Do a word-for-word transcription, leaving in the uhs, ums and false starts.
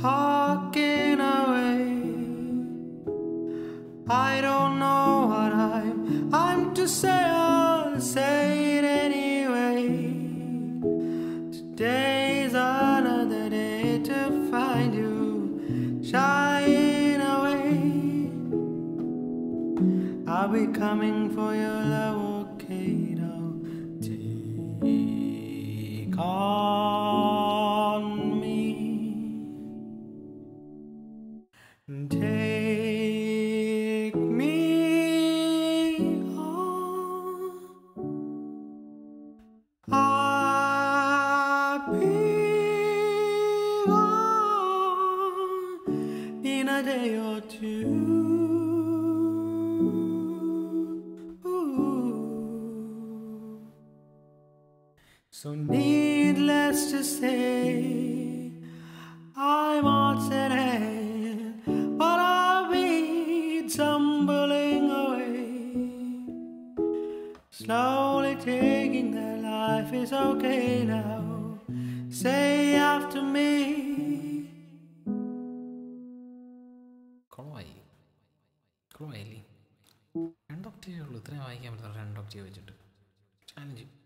talking away. I don't know what I'm I'm to say, I'll say it anyway. Today's another day to find you shying away. I'll be coming for your love, okay? Now take on me, take me on. I'll be gone in a day or two. So needless to say, I'm all set ahead, but I'll be tumbling away, slowly taking that life is okay now. Say after me. കുളമായി കുളമായില്ലേ? രണ്ട് ഒക്ടേവേ ഉള്ളൂ. ഇത്രയും വായിക്കാൻ പറ്റില്ല രണ്ട് Octave വെച്ചിട്ട്. Challenge.